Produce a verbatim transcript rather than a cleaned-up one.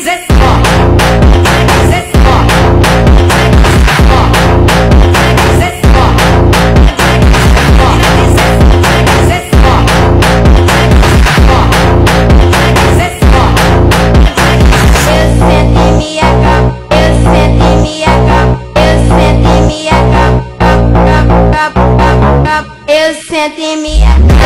dizer só. Dizer só. Dizer só. Dizer só. Dizer só. Eu sento e me acabo, eu sento e me acabo, eu sento e me acabo, eu sento e me acabo.